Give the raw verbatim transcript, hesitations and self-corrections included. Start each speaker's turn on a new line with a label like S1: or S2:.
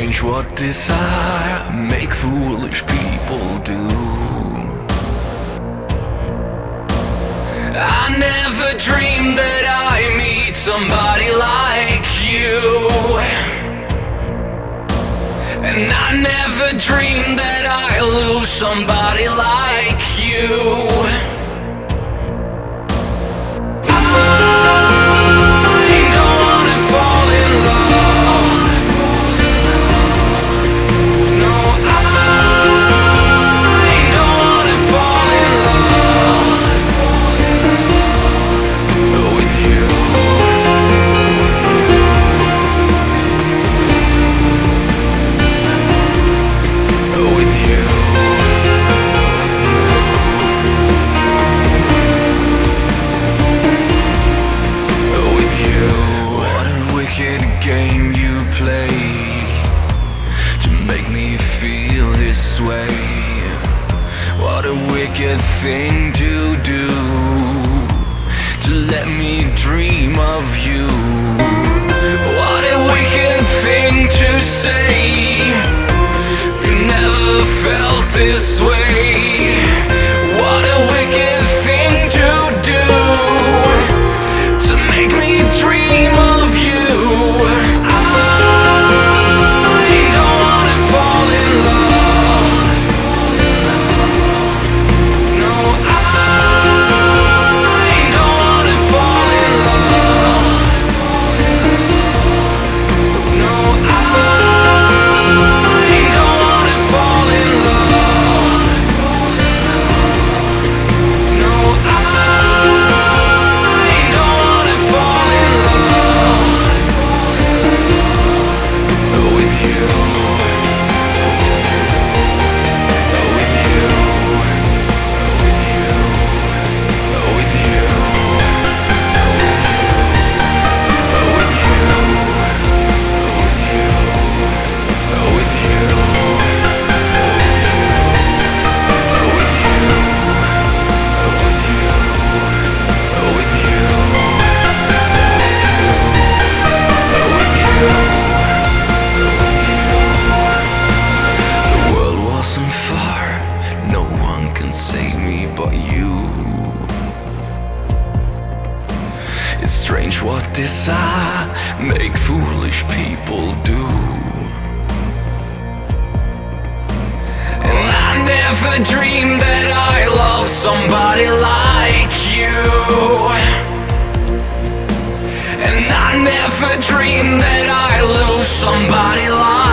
S1: strange what desire make foolish people do. I never dreamed that I meet somebody like you, and I never dreamed that I lose somebody like you. Game you play to make me feel this way. What a wicked thing to do, to let me dream of you. What a wicked thing to say, you never felt this way. What a wicked thing to do, to make me dream of you. Save me but you. It's strange what desire make foolish people do. And I never dreamed that I love somebody like you, and I never dreamed that I lose somebody like